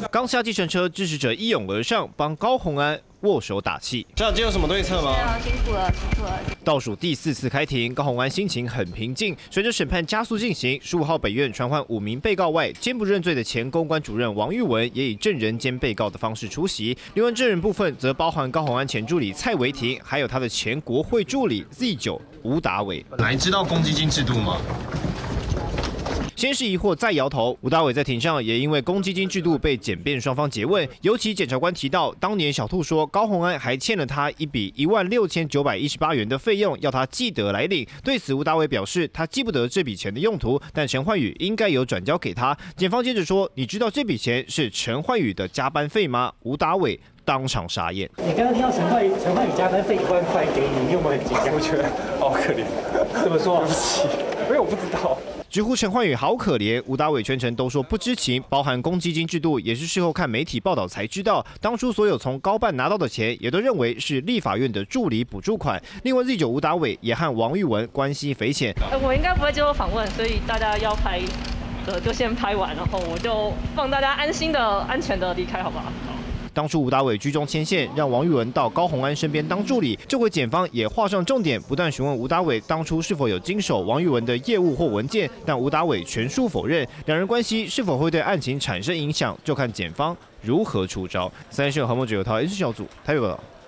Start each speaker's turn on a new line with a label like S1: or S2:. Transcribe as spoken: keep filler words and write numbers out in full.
S1: 刚下计程车，支持者一涌而上，帮高虹安握手打气。
S2: 这样今天有什么对策吗？
S3: 辛苦了，辛苦了。
S1: 倒数第四次开庭，高虹安心情很平静。随着审判加速进行，十五号北院传唤五名被告外，坚不认罪的前公关主任王玉文也以证人兼被告的方式出席。另外证人部分则包含高虹安前助理蔡维廷，还有他的前国会助理 Z 九吴达伟。
S2: 来知道公积金制度吗？
S1: 先是疑惑，再摇头。吴达伟在庭上也因为公积金制度被检辩双方诘问，尤其检察官提到，当年小兔说高虹安还欠了他一笔一万六千九百一十八元的费用，要他记得来领。对此，吴达伟表示他记不得这笔钱的用途，但陈焕宇应该有转交给他。检方接着说，你知道这笔钱是陈焕宇的加班费吗？吴达伟当场傻眼。
S4: 你刚刚听到陈焕宇陈焕宇加班费一万块给你，你有没有很紧张？
S5: 我觉得好可怜。
S4: 怎么说？
S5: 对不起，因为我不知道。
S1: 直呼陈焕宇好可怜，吴达伟全程都说不知情，包含公积金制度也是事后看媒体报道才知道，当初所有从高办拿到的钱也都认为是立法院的助理补助款。另外 Z 九吴达伟也和王玉文关系匪浅。
S6: 呃，我应该不会接受访问，所以大家要拍的就先拍完，然后我就放大家安心的、安全的离开，好不好？
S1: 当初吴达伟居中牵线，让王玉文到高虹安身边当助理。这回检方也画上重点，不断询问吴达伟当初是否有经手王玉文的业务或文件，但吴达伟全数否认。两人关系是否会对案情产生影响，就看检方如何出招。三立新闻何梦哲有套 N 小组台北报道。